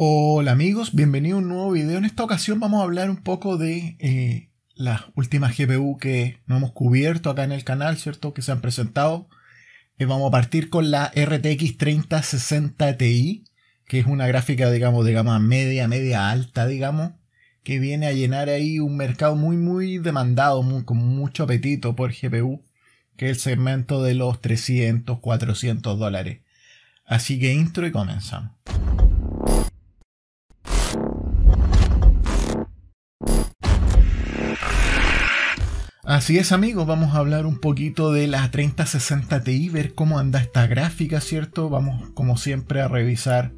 Hola amigos, bienvenidos a un nuevo video. En esta ocasión vamos a hablar un poco de las últimas GPU que no hemos cubierto acá en el canal, ¿cierto? Que se han presentado. Vamos a partir con la RTX 3060 Ti, que es una gráfica, digamos, de gama media alta, digamos, que viene a llenar ahí un mercado muy demandado, con mucho apetito por GPU, que es el segmento de los 300, 400 dólares. Así que intro y comenzamos. Así es amigos, vamos a hablar un poquito de la 3060 Ti, ver cómo anda esta gráfica, ¿cierto? Vamos como siempre a revisar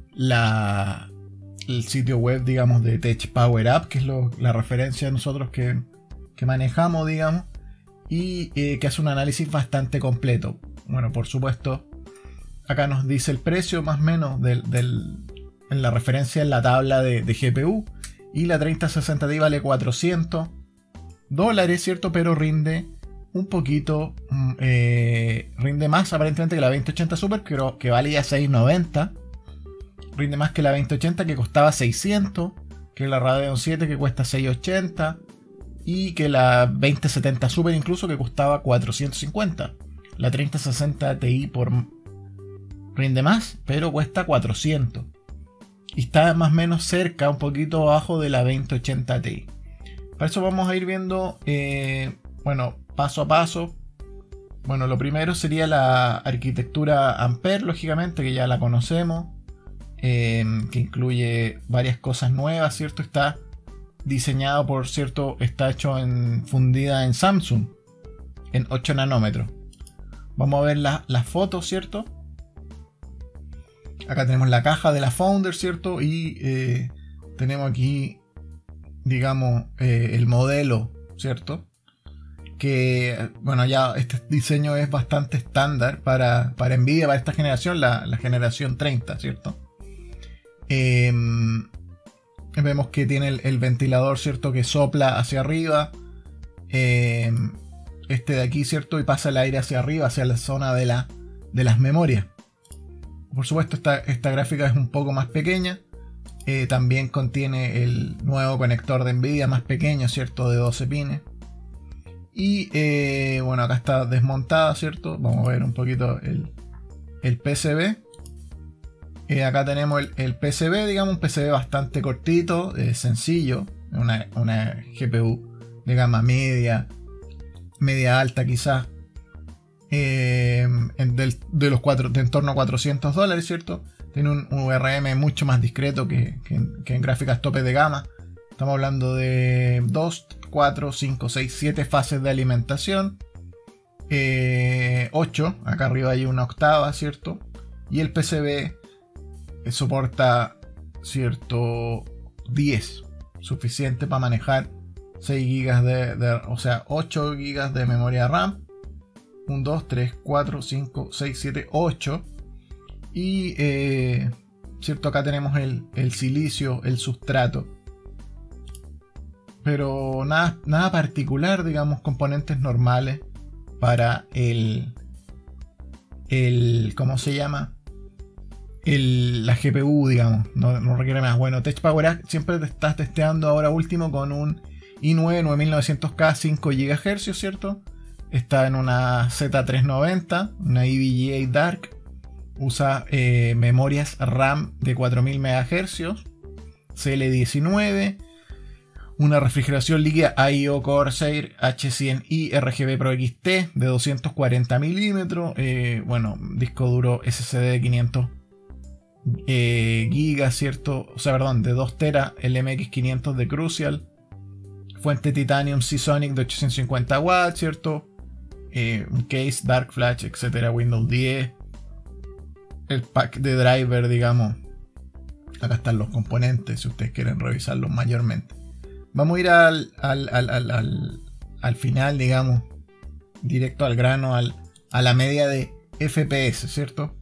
el sitio web, digamos, de Tech Power Up, que es la referencia de nosotros que manejamos, digamos, y que hace un análisis bastante completo. Bueno, por supuesto, acá nos dice el precio más o menos en la referencia en la tabla de GPU, y la 3060 Ti vale 400 dólares, ¿cierto? Pero rinde un poquito, rinde más aparentemente que la 2080 Super, que vale ya 690. Rinde más que la 2080 que costaba 600, que la Radeon 7 que cuesta 680, y que la 2070 Super incluso que costaba 450. La 3060 Ti rinde más, pero cuesta 400. Y está más o menos cerca, un poquito abajo de la 2080 Ti. Para eso vamos a ir viendo, bueno, paso a paso. Bueno, lo primero sería la arquitectura Ampere, lógicamente, que ya la conocemos, que incluye varias cosas nuevas, ¿cierto? Está diseñado por, ¿cierto? Está hecho fundida en Samsung, en 8 nanómetros. Vamos a ver las fotos, ¿cierto? Acá tenemos la caja de la Founder, ¿cierto? Y tenemos aquí, digamos, el modelo, ¿cierto? Que, bueno, ya este diseño es bastante estándar para Nvidia, para esta generación, la generación 30, ¿cierto? Vemos que tiene el ventilador, ¿cierto? Que sopla hacia arriba. Este de aquí, ¿cierto? Y pasa el aire hacia arriba, hacia la zona de las memorias. Por supuesto, esta gráfica es un poco más pequeña. También contiene el nuevo conector de Nvidia más pequeño, ¿cierto? De 12 pines. Y bueno, acá está desmontada, ¿cierto? Vamos a ver un poquito el PCB. Acá tenemos el PCB, digamos, un PCB bastante cortito, sencillo. Una GPU de gama media alta quizás. De en torno a 400 dólares, ¿cierto? Tiene un VRM mucho más discreto que en gráficas tope de gama. Estamos hablando de 2, 4, 5, 6, 7 fases de alimentación. 8, acá arriba hay una octava, ¿cierto? Y el PCB soporta, ¿cierto? 10, suficiente para manejar 6 GB o sea, 8 GB de memoria RAM. 1, 2, 3, 4, 5, 6, 7, 8. Y, ¿cierto? Acá tenemos el silicio, el sustrato. Pero nada particular, digamos, componentes normales para ¿cómo se llama? La GPU, digamos. No requiere más. Bueno, Tech Power siempre te estás testeando ahora último con un i9 9900K 5 GHz, ¿cierto? Está en una Z390, una EVGA Dark. Usa memorias RAM de 4000 MHz, CL19, una refrigeración líquida IO Corsair H100i RGB Pro XT de 240 milímetros. Bueno, disco duro SSD de 500 GB, ¿cierto? O sea, perdón, de 2 TB, el MX500 de Crucial. Fuente Titanium Seasonic de 850 watts, ¿cierto? Un case, Dark Flash, etcétera, Windows 10. El pack de driver, digamos. Acá están los componentes, si ustedes quieren revisarlos mayormente. Vamos a ir al final, digamos, directo al grano, a la media de FPS, ¿cierto?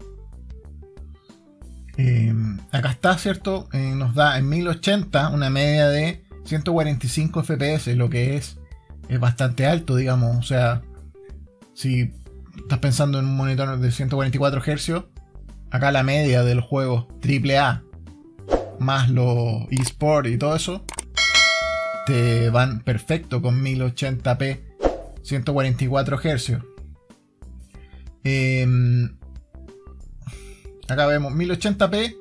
Acá está, ¿cierto? Nos da en 1080 una media de 145 FPS, lo que es bastante alto, digamos. O sea, si estás pensando en un monitor de 144 Hz, acá la media de los juegos AAA más los eSport y todo eso, te van perfecto con 1080p 144 Hz. Acá vemos 1080p,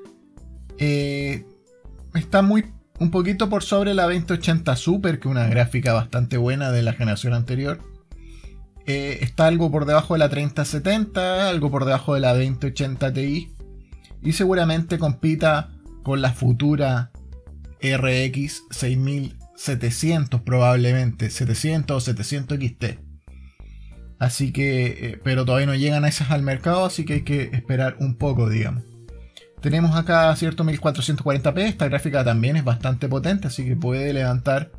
está un poquito por sobre la 2080 Super, que es una gráfica bastante buena de la generación anterior. Está algo por debajo de la 3070, algo por debajo de la 2080 Ti, y seguramente compita con la futura RX 6700, probablemente 700 o 700 XT. Así que, pero todavía no llegan a esas al mercado, así que hay que esperar un poco, digamos. Tenemos acá, cierto, 1440p, esta gráfica también es bastante potente, así que puede levantar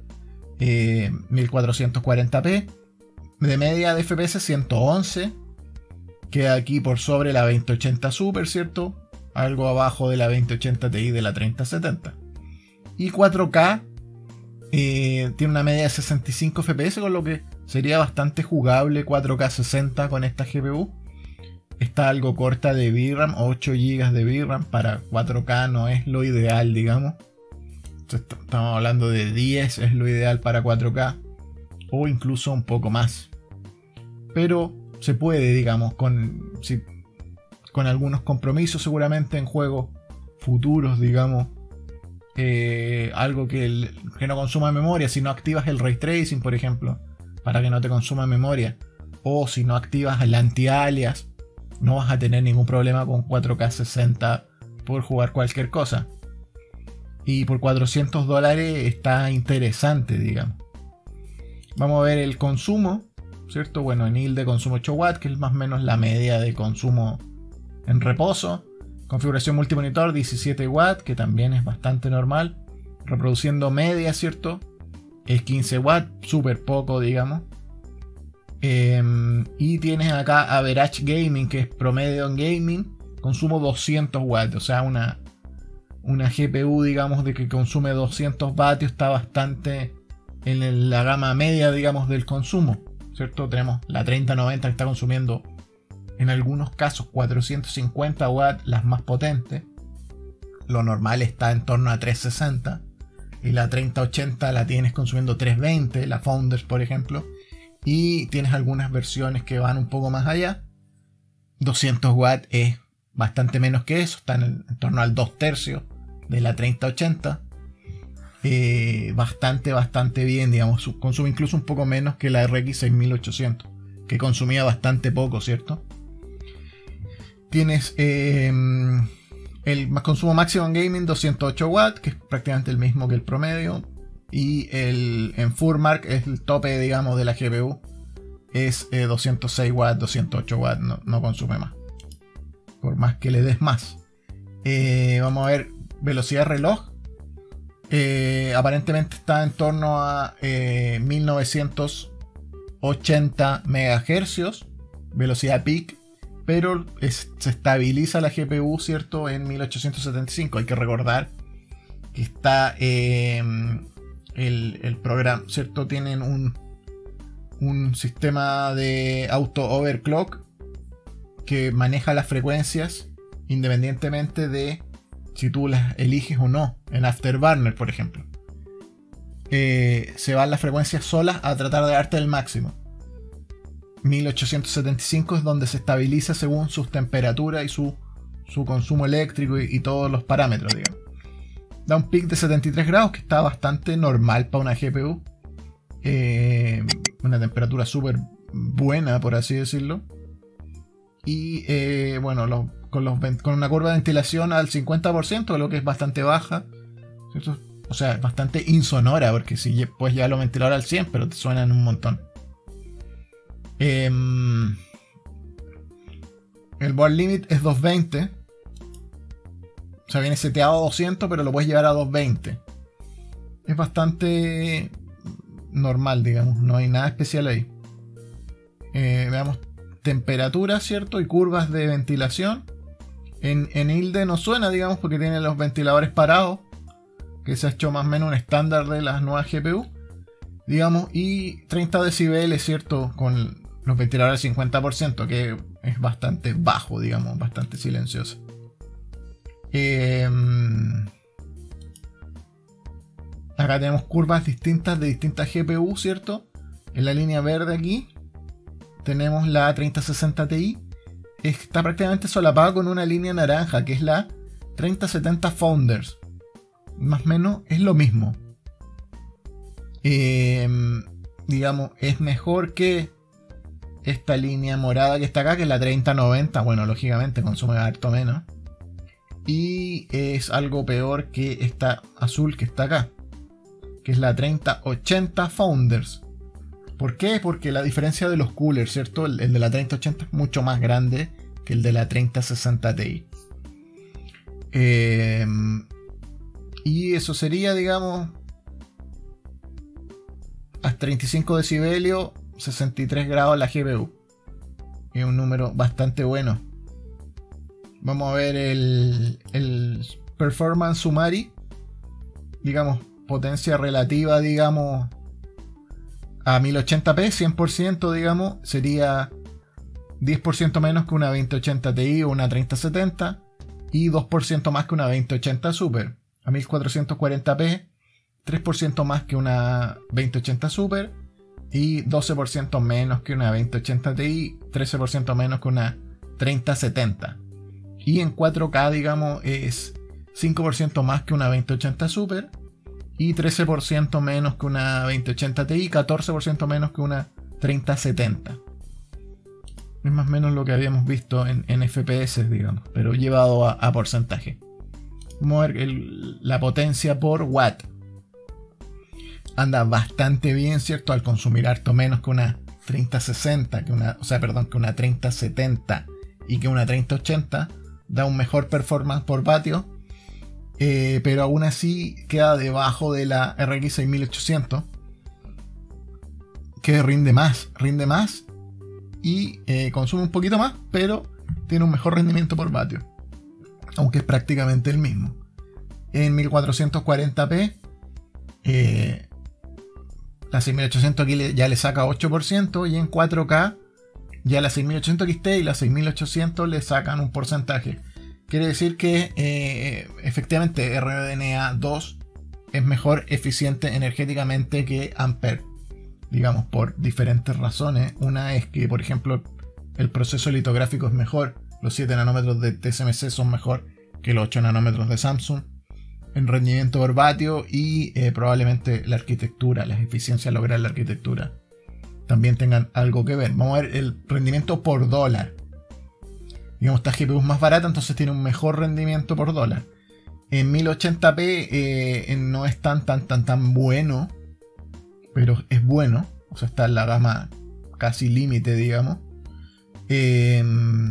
1440p. De media de FPS 111, queda aquí por sobre la 2080 Super, ¿cierto? Algo abajo de la 2080 Ti de la 3070. Y 4K tiene una media de 65 FPS, con lo que sería bastante jugable 4K 60 con esta GPU. Está algo corta de VRAM, 8 GB de VRAM para 4K no es lo ideal, digamos. Estamos hablando de 10, es lo ideal para 4K, o incluso un poco más. Pero se puede, digamos, con algunos compromisos seguramente en juegos futuros, digamos. Algo que no consuma memoria, si no activas el Ray Tracing, por ejemplo, para que no te consuma memoria, o si no activas el anti-alias, no vas a tener ningún problema con 4K 60 por jugar cualquier cosa. Y por $400 está interesante, digamos. Vamos a ver el consumo, ¿cierto? Bueno, en ILDE consumo 8 watts, que es más o menos la media de consumo en reposo. Configuración multimonitor 17 watts, que también es bastante normal. Reproduciendo media, ¿cierto? Es 15 watts, súper poco, digamos. Y tienes acá Average Gaming, que es promedio en gaming. Consumo 200 watts, o sea, una GPU, digamos, de que consume 200 vatios, está bastante en la gama media, digamos, del consumo, ¿cierto? Tenemos la 3090 que está consumiendo en algunos casos 450 watts, las más potentes. Lo normal está en torno a 360. Y la 3080 la tienes consumiendo 320, la Founders, por ejemplo. Y tienes algunas versiones que van un poco más allá. 200 watts es bastante menos que eso, está en torno al 2/3 de la 3080. Bastante bien, digamos. Consume incluso un poco menos que la RX 6800, que consumía bastante poco, ¿cierto? Tienes el consumo máximo en gaming 208 watts, que es prácticamente el mismo que el promedio. Y en FurMark es el tope, digamos, de la GPU. Es 206 watts, 208 watts, no consume más. Por más que le des más. Vamos a ver velocidad de reloj. Aparentemente está en torno a 1980 MHz. Velocidad peak. Pero se estabiliza la GPU, ¿cierto? En 1875. Hay que recordar que está el programa, ¿cierto? Tienen un sistema de auto overclock que maneja las frecuencias independientemente de si tú las eliges o no. En Afterburner, por ejemplo, se van las frecuencias solas a tratar de darte el máximo. 1875 es donde se estabiliza según sus temperaturas y su consumo eléctrico y todos los parámetros, digamos. Da un pic de 73 grados, que está bastante normal para una GPU. Una temperatura súper buena, por así decirlo. Y bueno, con una curva de ventilación al 50%, lo que es bastante baja, ¿cierto? O sea, es bastante insonora, porque si puedes llevar los ventiladores al 100, pero te suenan un montón. El board limit es 220. O sea, viene seteado a 200, pero lo puedes llevar a 220. Es bastante normal, digamos. No hay nada especial ahí. Veamos temperatura, ¿cierto? Y curvas de ventilación. En ILDE no suena, digamos, porque tiene los ventiladores parados, que se ha hecho más o menos un estándar de las nuevas GPU, digamos. Y 30 decibeles, ¿cierto? Con los ventiladores al 50%, que es bastante bajo, digamos, bastante silencioso. acá tenemos curvas distintas de distintas GPU, ¿cierto? En la línea verde aquí tenemos la 3060 Ti. Está prácticamente solapada con una línea naranja, que es la 3070 Founders. Más o menos es lo mismo. Digamos, es mejor que esta línea morada que está acá, que es la 3090. Bueno, lógicamente consume harto menos. Y es algo peor que esta azul que está acá, que es la 3080 Founders. ¿Por qué? Porque la diferencia de los coolers, ¿cierto? El de la 3080 es mucho más grande que el de la 3060 Ti. Y eso sería, digamos, a 35 decibelios, 63 grados la GPU. Es un número bastante bueno. Vamos a ver el Performance Summary. Digamos, potencia relativa, digamos, a 1080p, 100%, digamos, sería 10% menos que una 2080 Ti o una 3070 y 2% más que una 2080 Super. A 1440p, 3% más que una 2080 Super y 12% menos que una 2080 Ti, 13% menos que una 3070. Y en 4K, digamos, es 5% más que una 2080 Super y 13% menos que una 2080 Ti, 14% menos que una 3070. Es más o menos lo que habíamos visto en FPS, digamos, pero llevado a porcentaje. Vamos a ver la potencia por watt. Anda bastante bien, ¿cierto? Al consumir harto menos que una 3060, que una 3070 y que una 3080. Da un mejor performance por vatio. Pero aún así queda debajo de la RX 6800, que rinde más y consume un poquito más, pero tiene un mejor rendimiento por vatio, aunque es prácticamente el mismo. En 1440p la 6800 aquí ya le saca 8%, y en 4K ya la 6800 XT y la 6800 le sacan un porcentaje. Quiere decir que efectivamente RDNA 2 es mejor eficiente energéticamente que Ampere, digamos, por diferentes razones. Una es que, por ejemplo, el proceso litográfico es mejor, los 7 nanómetros de TSMC son mejor que los 8 nanómetros de Samsung en rendimiento por vatio, y probablemente la arquitectura, las eficiencias lograr la arquitectura también tengan algo que ver. Vamos a ver el rendimiento por dólar. Digamos, esta GPU es más barata, entonces tiene un mejor rendimiento por dólar. En 1080p no es tan bueno, pero es bueno. O sea, está en la gama casi límite, digamos. De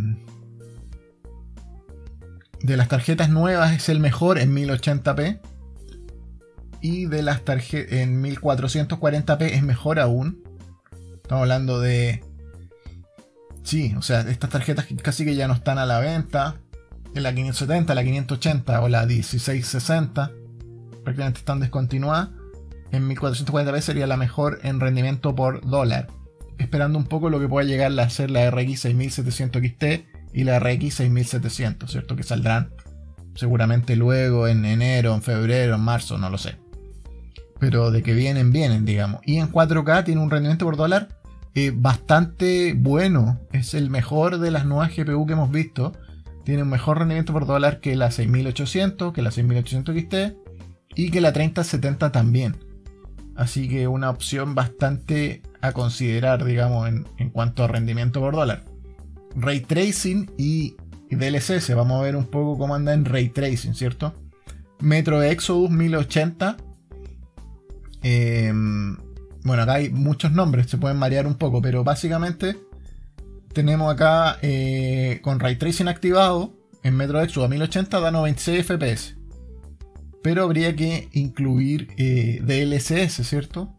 las tarjetas nuevas es el mejor en 1080p. Y de las tarjetas en 1440p es mejor aún. Estamos hablando de... Sí, o sea, estas tarjetas casi que ya no están a la venta. En la 570, la 580 o la 1660 prácticamente están descontinuadas. En 1440p sería la mejor en rendimiento por dólar, esperando un poco lo que pueda llegar a ser la RX 6700 XT y la RX 6700, ¿cierto? Que saldrán seguramente luego en enero, en febrero, en marzo, no lo sé. Pero de que vienen, digamos. Y en 4K tiene un rendimiento por dólar bastante bueno. Es el mejor de las nuevas GPU que hemos visto. Tiene un mejor rendimiento por dólar que la 6800, que la 6800 XT y que la 3070 también. Así que una opción bastante a considerar, digamos, en cuanto a rendimiento por dólar. Ray Tracing y DLSS. Vamos a ver un poco cómo anda en Ray Tracing, ¿cierto? Metro Exodus 1080. Bueno, acá hay muchos nombres, se pueden variar un poco, pero básicamente tenemos acá con Ray Tracing activado en Metro Exodus a 1080 da 96 FPS. Pero habría que incluir DLSS, ¿cierto?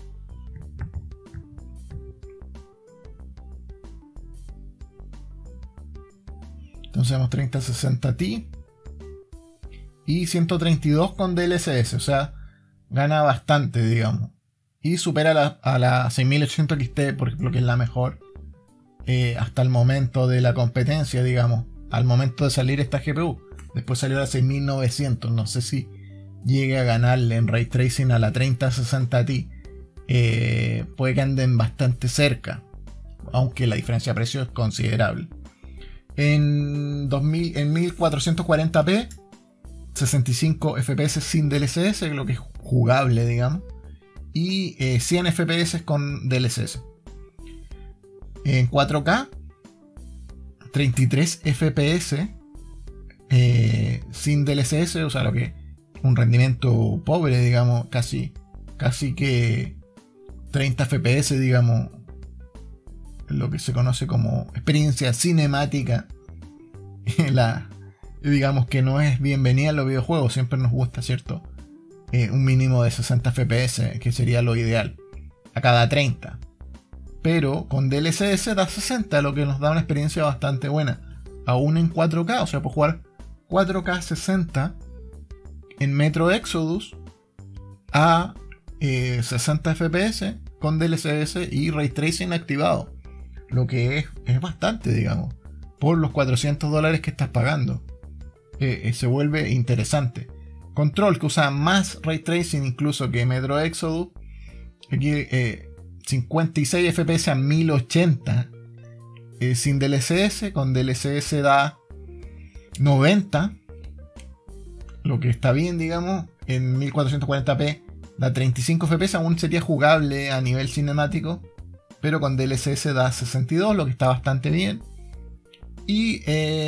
Entonces tenemos 3060 Ti y 132 con DLSS, o sea, gana bastante, digamos. Y supera a la 6800 XT, por ejemplo, que es la mejor hasta el momento de la competencia, digamos. Al momento de salir esta GPU. Después salió la 6900. No sé si llegue a ganarle en Ray Tracing a la 3060 Ti, puede que anden bastante cerca, aunque la diferencia de precio es considerable. En 1440p, 65 FPS sin DLSS, lo que es jugable, digamos, y 100 FPS con DLSS. En 4K, 33 FPS sin DLSS, o sea, lo que un rendimiento pobre, digamos, casi que 30 FPS, digamos, lo que se conoce como experiencia cinemática. Digamos que no es bienvenida en los videojuegos, siempre nos gusta, ¿cierto? Un mínimo de 60 FPS, que sería lo ideal, a cada 30. Pero con DLSS da 60, lo que nos da una experiencia bastante buena, aún en 4K, o sea, por jugar 4K 60 en Metro Exodus a 60 FPS con DLSS y Ray Tracing activado, lo que es bastante, digamos, por los $400 que estás pagando. Se vuelve interesante. Control, que usa más Ray Tracing incluso que Metro Exodus, aquí 56 FPS a 1080 sin DLSS, con DLSS da 90, lo que está bien, digamos. En 1440p da 35 FPS, aún sería jugable a nivel cinemático, pero con DLSS da 62, lo que está bastante bien. Y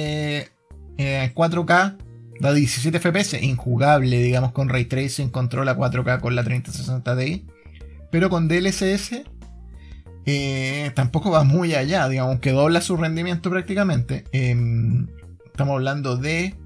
4K da 17 FPS, injugable, digamos, con Ray Tracing, controla 4K con la 3060 Ti, pero con DLSS tampoco va muy allá, digamos, que dobla su rendimiento prácticamente. Estamos hablando de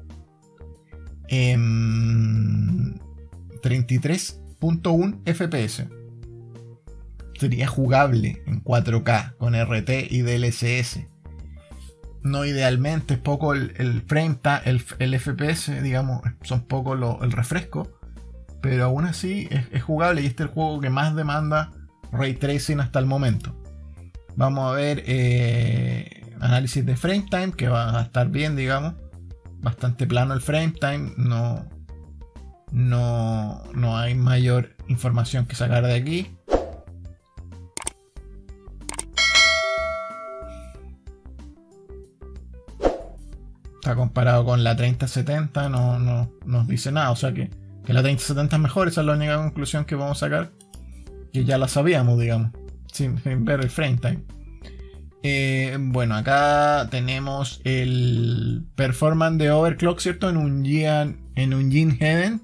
33.1 FPS. Sería jugable en 4K con RT y DLSS. No idealmente, es poco el frame, el FPS, digamos, son poco el refresco, pero aún así es jugable y este es el juego que más demanda Ray Tracing hasta el momento. Vamos a ver análisis de frame time, que va a estar bien, digamos, bastante plano el frame time, no hay mayor información que sacar de aquí. Está comparado con la 3070, no nos dice nada, o sea que la 3070 es mejor, esa es la única conclusión que vamos a sacar, que ya la sabíamos, digamos, sin ver el frame time. Bueno, acá tenemos el performance de overclock, ¿cierto? En un Unreal Heaven,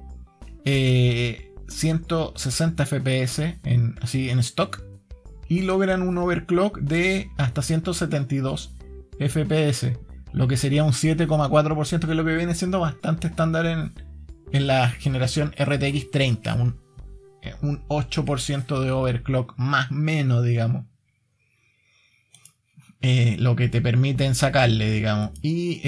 160 FPS así en stock, y logran un overclock de hasta 172 FPS, lo que sería un 7,4%, que es lo que viene siendo bastante estándar en la generación RTX 30, un 8% de overclock más o menos, digamos. Lo que te permiten sacarle, digamos. Y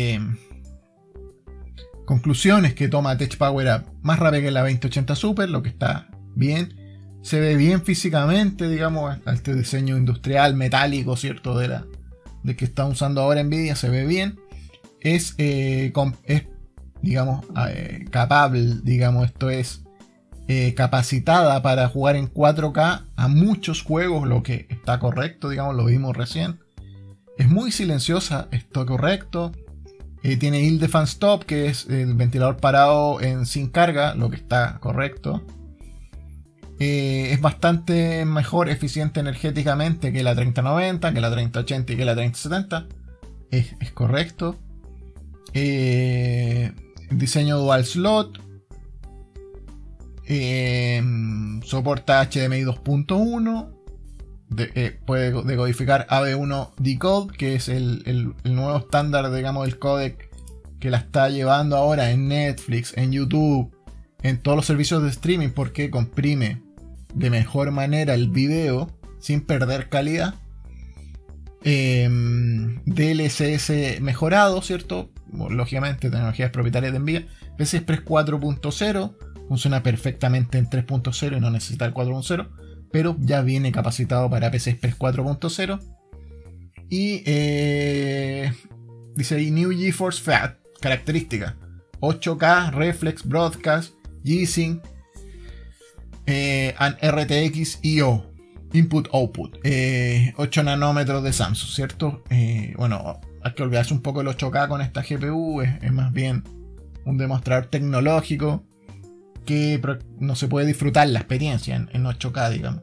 conclusiones que toma TechPowerUp: más rápida que la 2080 Super, lo que está bien. Se ve bien físicamente, digamos, este diseño industrial metálico, ¿cierto? De que está usando ahora Nvidia, se ve bien. Es digamos, capable, digamos, esto es capacitada para jugar en 4K a muchos juegos, lo que está correcto, digamos, lo vimos recién. Es muy silenciosa, está correcto. Tiene Hill Defense Stop, que es el ventilador parado sin carga, lo que está correcto. Es bastante mejor eficiente energéticamente que la 3090, que la 3080 y que la 3070. Es correcto. Diseño dual slot. Soporta HDMI 2.1. Puede decodificar AV1 Decode, que es el nuevo estándar, digamos, del codec que la está llevando ahora en Netflix, en YouTube, en todos los servicios de streaming, porque comprime de mejor manera el video sin perder calidad. DLSS mejorado, ¿cierto? Lógicamente, tecnologías propietarias de Nvidia. PCI Express 4.0 funciona perfectamente en 3.0 y no necesita el 4.0, pero ya viene capacitado para PCI Express 4.0. Y dice ahí New GeForce FAT, característica: 8K, Reflex, Broadcast, G-Sync, and RTX IO, Input Output, 8 nanómetros de Samsung, ¿cierto? Bueno, hay que olvidarse un poco el 8K con esta GPU, es más bien un demostrador tecnológico que no se puede disfrutar la experiencia en 8K, digamos.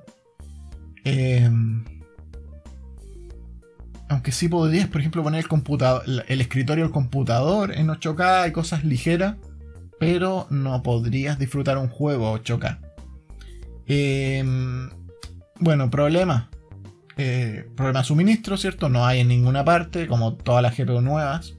Aunque sí podrías, por ejemplo, poner el escritorio del computador en 8K y cosas ligeras, pero no podrías disfrutar un juego a 8K. Bueno, problema de suministro, ¿cierto? No hay en ninguna parte, como todas las GPU nuevas.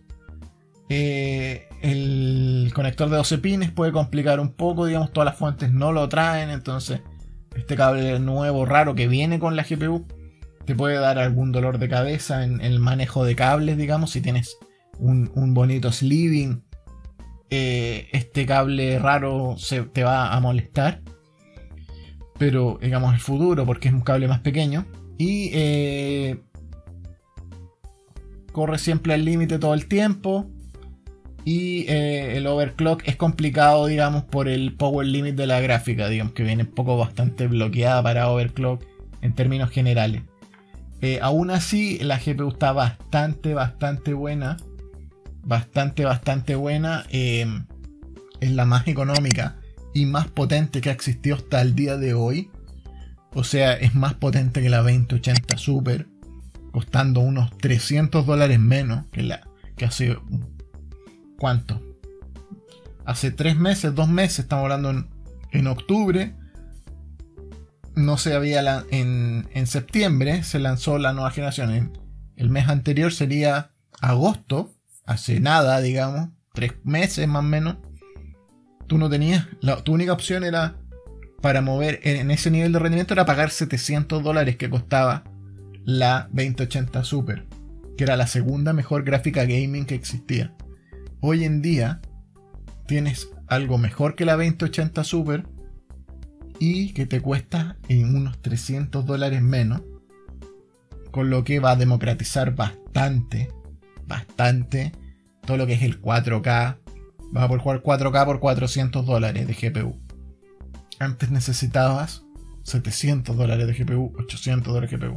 El conector de 12 pines puede complicar un poco, digamos, todas las fuentes no lo traen, entonces este cable nuevo raro que viene con la GPU te puede dar algún dolor de cabeza en el manejo de cables, digamos, si tienes un bonito sleeving, este cable raro te va a molestar, pero digamos el futuro, porque es un cable más pequeño y corre siempre al límite todo el tiempo. Y el overclock es complicado, digamos, por el power limit de la gráfica, digamos que viene un poco bastante bloqueada para overclock en términos generales. Aún así, la GPU está bastante buena. Bastante buena. Es la más económica y más potente que ha existido hasta el día de hoy. O sea, es más potente que la 2080 Super, costando unos $300 menos que hace... ¿Cuánto? Hace 3 meses, 2 meses, estamos hablando en octubre. No se había en septiembre se lanzó la nueva generación. El mes anterior sería agosto, hace nada, digamos, 3 meses más o menos. Tú no tenías, tu única opción era para mover en ese nivel de rendimiento era pagar $700 que costaba la 2080 Super, que era la segunda mejor gráfica gaming que existía. Hoy en día tienes algo mejor que la 2080 Super y que te cuesta en unos $300 menos, con lo que va a democratizar bastante todo lo que es el 4K. Vas a poder jugar 4K por $400 de GPU. Antes necesitabas $700 de GPU, $800 de GPU.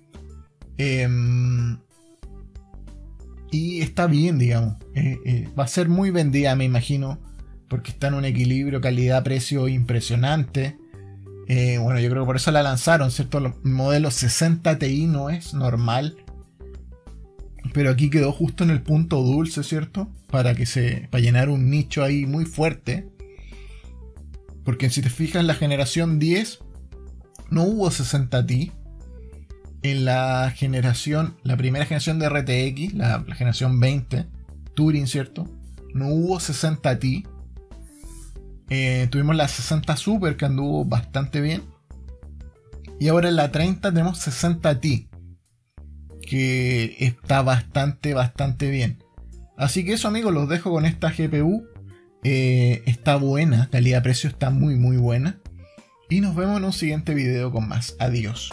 Y está bien, digamos. Va a ser muy vendida, me imagino, porque está en un equilibrio calidad-precio impresionante. Bueno, yo creo que por eso la lanzaron, ¿cierto? El modelo 60 Ti no es normal, pero aquí quedó justo en el punto dulce, ¿cierto? Para llenar un nicho ahí muy fuerte. Porque si te fijas, en la generación 10 no hubo 60 Ti. En la primera generación de RTX, la generación 20, Turing, ¿cierto? No hubo 60 Ti. Tuvimos la 60 Super, que anduvo bastante bien. Y ahora en la 30 tenemos 60 Ti, que está bastante bien. Así que eso, amigos, los dejo con esta GPU. Está buena, calidad-precio está muy buena. Y nos vemos en un siguiente video con más. Adiós.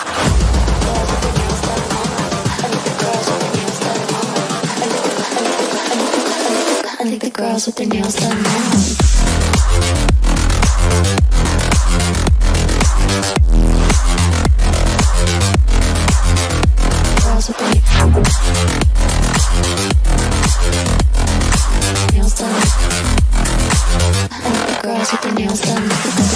I think the girls with their nails done now. Girls with their nails done. I think the girls with their nails done.